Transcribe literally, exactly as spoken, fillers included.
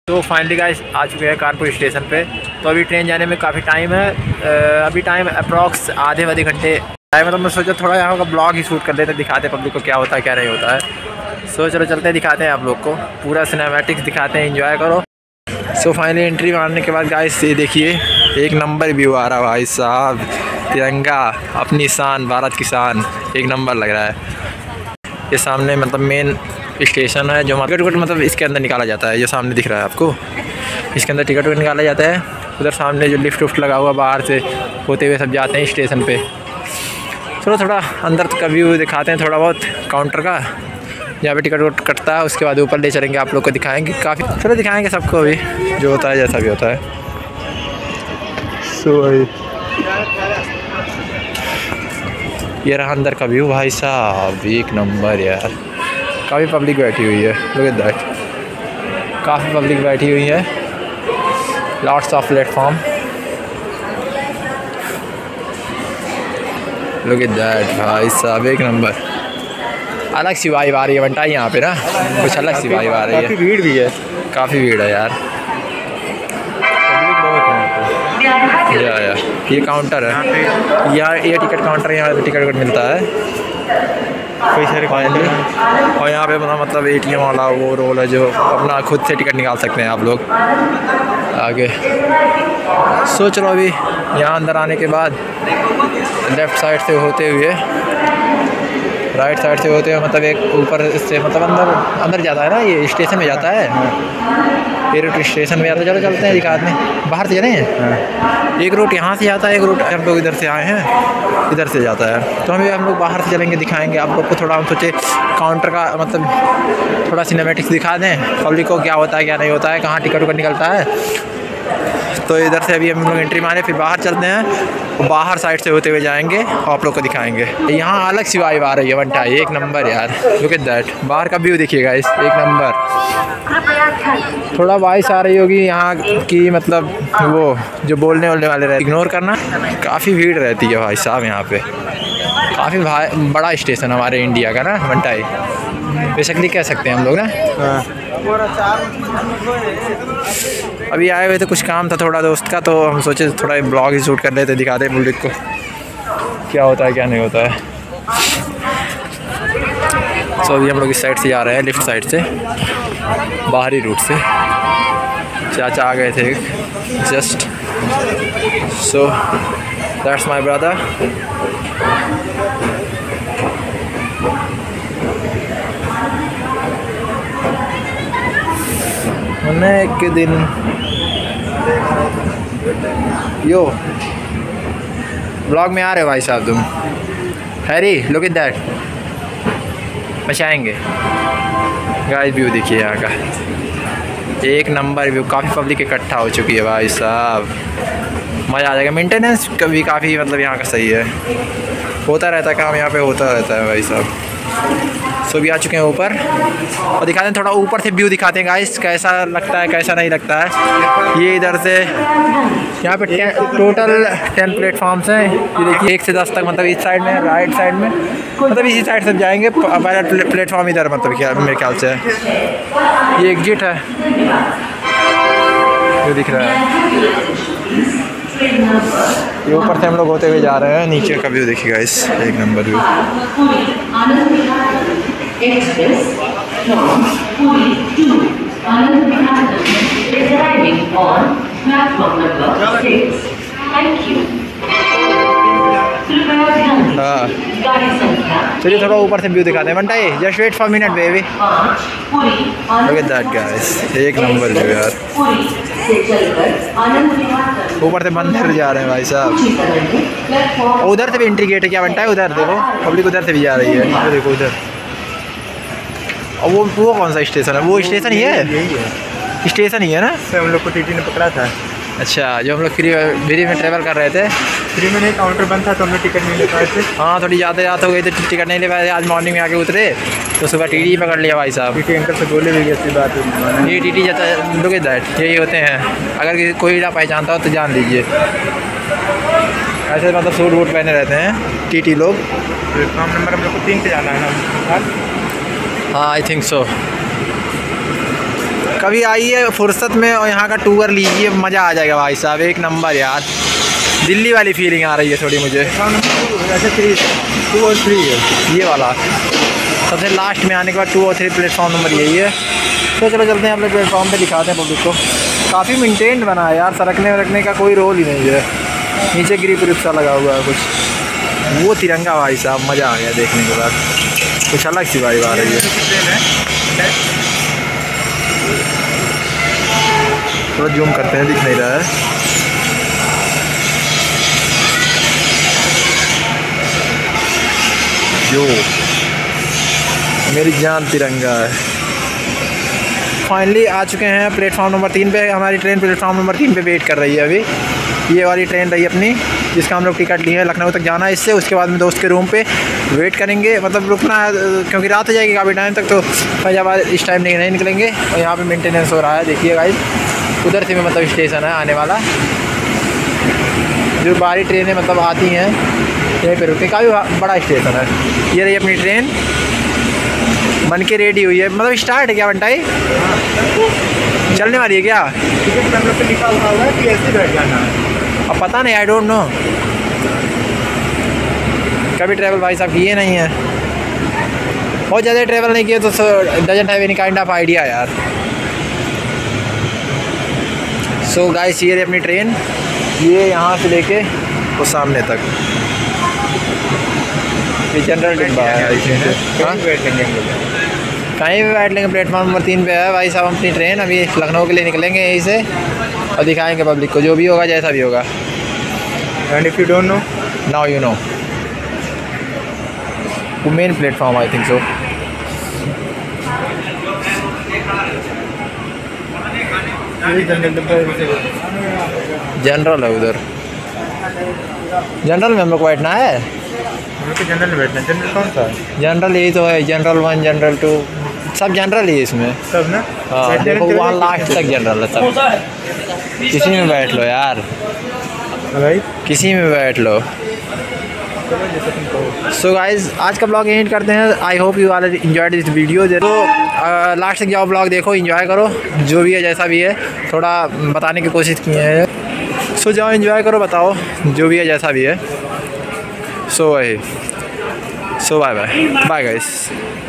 तो finally guys आ चुके हैं कानपुर स्टेशन पे। तो अभी ट्रेन जाने में काफ़ी टाइम है, अभी टाइम अप्रॉक्स आधे आधे घंटे टाइम है। तो मैं सोचा थोड़ा यहाँ का ब्लॉग ही शूट कर लेते, दिखाते पब्लिक को क्या होता है क्या नहीं होता है। सो चलो चलते हैं, दिखाते हैं आप लोग को पूरा सिनेमैटिक्स दिखाते हैं, एंजॉय करो। सो फाइनली एंट्री मारने के बाद गाइस ये देखिए एक नंबर व्यू आ रहा भाई साहब, तिरंगा अपनी शान, भारत की शान, एक नंबर लग रहा है। ये सामने मतलब मेन स्टेशन है, जो टिकट विकट मतलब इसके अंदर निकाला जाता है। ये सामने दिख रहा है आपको, इसके अंदर टिकट विकट निकाला जाता है। उधर सामने जो लिफ्ट उफ्ट लगा हुआ बाहर से होते हुए सब जाते हैं स्टेशन पे। चलो थोड़ा अंदर का व्यू दिखाते हैं, थोड़ा बहुत काउंटर का जहाँ पे टिकट विकट कटता है। उसके बाद ऊपर ले चलेंगे, आप लोग को दिखाएंगे काफ़ी, चलो दिखाएंगे सबको अभी जो होता है जैसा भी होता है। सो ये रहा अंदर का व्यू भाई साहब, एक नंबर यार। काफ़ी पब्लिक बैठी हुई है, लुक एट दैट, काफ़ी पब्लिक बैठी हुई है, lots of platform, look at that भाई साहब, एक नंबर। अलग सी वाइब आ रही है बंटा यहाँ पे ना, कुछ अलग सी वाइब आ रही है। काफ़ी भीड़ भी है, काफ़ी भीड़ है यार, पब्लिक बहुत है। या या ये काउंटर है यार, ये टिकट काउंटर, यहाँ पे टिकट विकट मिलता है कई सारे फाइनली। और यहाँ पे मतलब एटीएम वाला वो रोल है जो अपना खुद से टिकट निकाल सकते हैं आप लोग आगे। सो चलो अभी यहाँ अंदर आने के बाद लेफ़्ट साइड से होते हुए राइट साइड से होते हुए मतलब एक ऊपर से मतलब अंदर अंदर जाता है ना, ये स्टेशन में जाता है, एयरपोर्ट स्टेशन में जाता है। चलो चलते हैं, एक आदमी बाहर से चले हैं, एक रूट यहाँ से जाता है, एक रूट हम लोग इधर से आए हैं, इधर से जाता है। तो हमें हम लोग बाहर से चलेंगे, दिखाएंगे आप लोग को थोड़ा। हम सोचे काउंटर का मतलब थोड़ा सिनेमैटिक्स दिखा दें पब्लिक को, क्या होता है क्या नहीं होता है, कहाँ टिकट विकट निकलता है। तो इधर से अभी हम लोग एंट्री मारे, फिर बाहर चलते हैं, बाहर साइड से होते हुए जाएंगे और आप लोग को दिखाएंगे। यहाँ अलग सी वाइब आ रही है बंटा, एक नंबर यार, लुक एट दैट। बाहर का व्यू देखिएगा इस, एक नंबर। थोड़ा वॉइस आ रही होगी यहाँ की, मतलब वो जो बोलने वाले वाले रहे, इग्नोर करना। काफ़ी भीड़ रहती है भाई साहब यहाँ पे, काफ़ी बड़ा स्टेशन हमारे इंडिया का ना बंटाई, बेसिकली कह सकते हैं हम लोग ना। अभी आए हुए थे, कुछ काम था थोड़ा दोस्त का, तो हम सोचे थोड़ा ब्लॉग ही शूट कर लेते, दिखाते पब्लिक को क्या होता है क्या नहीं होता है। सो अभी हम लोग इस साइड से जा रहे हैं, लेफ्ट साइड से, बाहरी रूट से। चाचा आ गए थे just, so that's my brother. एक दिन यो ब्लॉग में आ रहे हो भाई साहब तुम, हैरी लुक एट दैट, बचाएंगे गाइस। व्यू देखिए यहाँ का, एक नंबर व्यू, काफ़ी पब्लिक इकट्ठा हो चुकी है भाई साहब, मज़ा आ जाएगा। मेंटेनेंस कभी काफ़ी मतलब यहाँ का सही है, होता रहता है काम यहाँ पे, होता रहता है भाई साहब। सो भी आ चुके हैं ऊपर और दिखाते हैं थोड़ा ऊपर से व्यू दिखाते हैं गाइस, कैसा लगता है कैसा नहीं लगता है। ये इधर से यहाँ पे टोटल टेन प्लेटफॉर्म्स हैं, ये देखिए एक से दस तक, मतलब इस साइड में, राइट साइड में, मतलब इसी साइड से जाएंगे। पहला प्लेटफॉर्म इधर मतलब क्या मेरे ख्याल से है, ये एग्जिट है, ये दिख रहा है। ये ऊपर से हम लोग होते हुए जा रहे हैं, नीचे का व्यू देखिए गाइस, एक नंबर व्यू। हाँ चलिए थोड़ा ऊपर से व्यू दिखाते हैं बंटाई, just wait for minute baby, look at that guys, एक नंबर व्यू यार। ऊपर से मंदिर जा रहे हैं भाई साहब, उधर से भी एंट्री गेट है क्या बंटा है, उधर देखो पब्लिक उधर से भी जा रही है, तो देखो उधर। और वो वो कौन सा स्टेशन है, वो स्टेशन ही है, यही है स्टेशन ही है ना, हम लोग को टीटी ने पकड़ा था। अच्छा, जो हम लोग फ्री फ्री में ट्रैवल कर रहे थे, फ्री में नहीं, काउंटर बंद था तो हमने टिकट नहीं ले पाए थे। हाँ थोड़ी ज़्यादा याद हो गई तो टिकट नहीं ले पाए, आज मॉर्निंग में आके उतरे तो सुबह टीटी पकड़ लिया भाई साहब। टीटी अंकल से बोले भी ऐसी बात है, ये टीटी जाता लुक एट दैट, यही होते हैं। अगर कोई ना पहचानता हो तो जान लीजिए, ऐसे मतलब सूट वूट पहने रहते हैं टीटी लोग। प्लेटफॉर्म नंबर हम लोग को तीन से जाना है ना, हाँ आई थिंक सो। कभी आइए फुर्सत में और यहाँ का टूर लीजिए, मज़ा आ जाएगा भाई साहब, एक नंबर यार। दिल्ली वाली फीलिंग आ रही है थोड़ी मुझे। ऐसे थ्री टू और थ्री है ये वाला सबसे लास्ट में आने के बाद टू और थ्री प्लेटफॉर्म नंबर यही है। तो चलो चलते हैं अपने प्लेटफॉर्म पे, दिखाते हैं पब्लिक को। काफ़ी मेंटेन बना है यार, सरकने वरकने का कोई रोल ही नहीं है। नीचे ग्रिप ग्रिप सा लगा हुआ है कुछ, वो तिरंगा भाई साहब, मज़ा आ गया देखने के बाद, कुछ अलग सी वाइब आ रही है। थोड़ा जूम करते हैं, दिख नहीं रहा है। जो मेरी जान तिरंगा है। फाइनली आ चुके हैं प्लेटफॉर्म नंबर तीन पे। हमारी ट्रेन प्लेटफॉर्म नंबर तीन पे वेट कर रही है अभी। ये वाली ट्रेन रही अपनी, जिसका हम लोग टिकट लिए हैं। लखनऊ तक जाना है इससे, उसके बाद में दोस्त के रूम पे वेट करेंगे, मतलब रुकना है क्योंकि रात हो जाएगी काफ़ी टाइम तक, तो फैजाबाद इस टाइम नहीं नहीं निकलेंगे। और यहाँ पे मेंटेनेंस हो रहा है, देखिए गाइस, उधर से भी मतलब स्टेशन है आने वाला। जो बाहरी ट्रेनें मतलब आती हैं यहीं पे रुकती, काफ़ी बड़ा स्टेशन है। ये रही अपनी ट्रेन, बन के रेडी हुई है, मतलब स्टार्ट है क्या बंटाई? चलने वाली है क्या? टिकट नंबर पे लिखा हुआ है कि ऐसे बैठ जाना है। अब पता नहीं, आई डोंट नो, कभी ट्रैवल भाई साहब किए नहीं है, बहुत ज़्यादा ट्रैवल नहीं किए तो doesn't have any kind of idea यार। सो गाइस, ये रही अपनी ट्रेन, ये यहाँ से लेके वो सामने तक, ये जनरल डिब्बा है। हाँ, बैठ लेंगे हम लोग, कहीं भी बैठ लेंगे। प्लेटफॉर्म नंबर तीन पे है भाई साहब अपनी ट्रेन। अभी लखनऊ के लिए निकलेंगे यहीं से और दिखाएंगे पब्लिक को, जो भी होगा जैसा भी होगा। And if you don't know, now you know. वो main platform I think so. General डब्बा जनरल है उधर, जनरल में हम लोग को बैठना है। हम लोग जनरल में बैठना है। जनरल कौन सा है? जनरल यही तो है, जनरल वन, जनरल टू, सब जनरल ही है इसमें। सब ना? हाँ देखो, वहाँ लास्ट तक जनरल है सब। किसी में बैठ लो यार, भाई किसी में बैठ लो। सो गाइज, आज का ब्लॉग एंड करते हैं। I hope you all enjoyed this video. तो लास्ट तक जाओ, ब्लॉग देखो, एंजॉय करो, जो भी है जैसा भी है, थोड़ा बताने की कोशिश की है। सो जाओ एंजॉय करो, बताओ जो भी है जैसा भी है। सो वही, so bye bye bye guys.